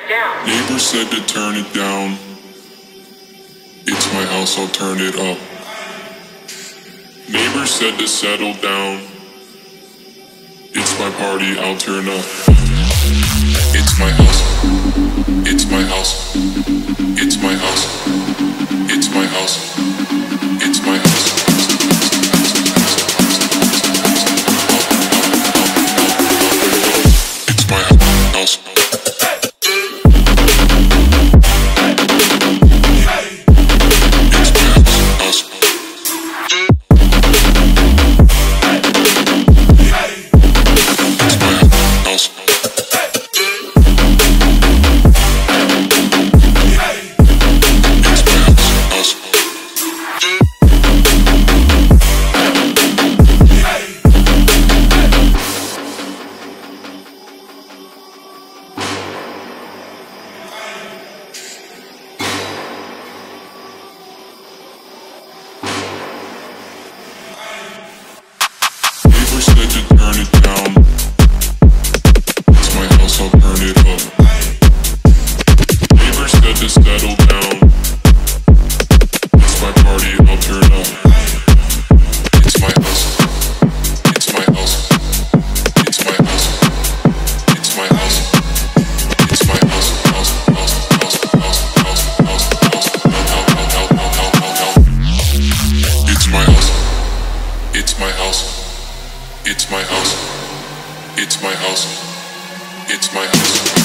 down. Neighbor said to turn it down. It's my house, I'll turn it up. Neighbor said to settle down. It's my party, I'll turn up. It's my house. It's my house. It's my house. It's my house. It's my house. It's my house. Said to turn it down. It's my house, I'll turn it up. Neighbor said to settle down. It's my party, I'll turn up. It's my house. It's my house. It's my house. It's my house. It's my house. House, house, house, house, house, house, house, house. It's my house. It's my house. It's my house. It's my house. It's my house.